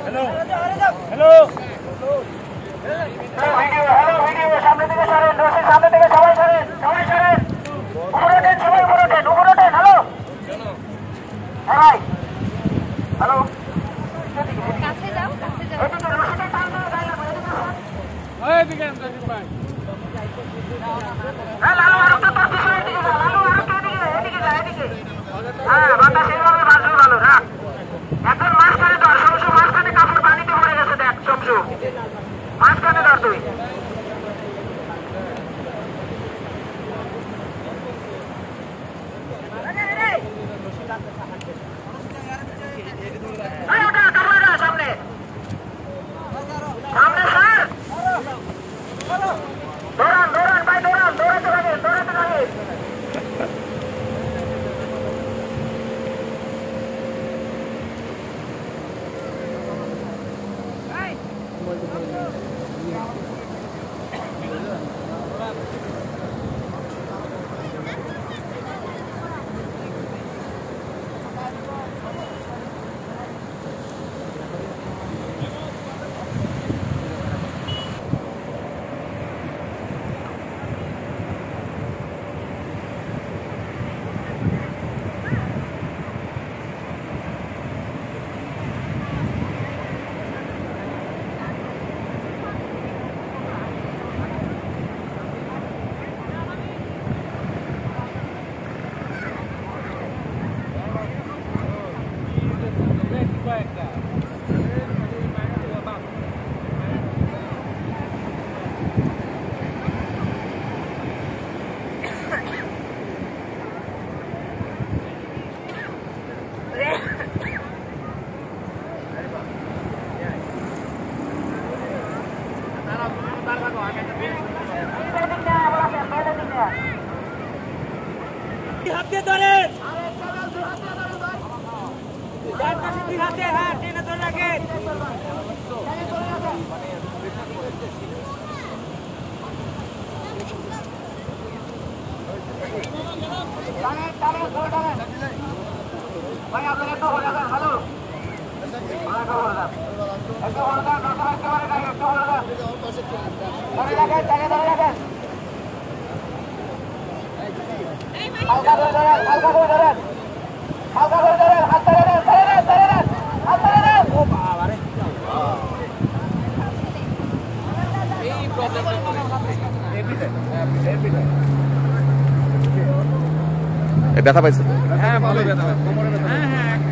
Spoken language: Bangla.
হ্যালো হ্যালো ভিডিও সামনে থেকে সরেন, রশিদ সামনে থেকে সবাই সরেন, উপরে ওঠেন, সবাই উপরে ওঠেন। হ্যালো হ্যালো কাছে যাও এদিকে রশিদের টান দাও, এদিকে রশিদ ভাই। লালু আর একটু তোর পিছনে এদিকে যা, লালু আর একটু এদিকে যা। হ্যাঁ বাতা সেইভাবে বাঁধবে ভালো না। এখন মাঝখানে ধর, শমশু মাঝখানে কাপড় পানিতে পড়ে গেছে, দেখ শমশু মাঝখানে ধর তুই। সামনে স্যার, দৌড়ান ভাই, দৌড়াতে থাকে। হাত দিয়ে ধরেন, হাতে হ্যাঁ টেনে ধরে রাখেন। ভাই আপনারা একটু হয়ে যান, হ্যালো একটু হয়ে যান, ধরে রাখেন। হালকা করে ধরেন, হাত ধরে দেন। ও বাবা রে, এই প্রবলেম ব্যথা পাইছে? হ্যাঁ ভালো ব্যথা, কোমরে ব্যথা। হ্যাঁ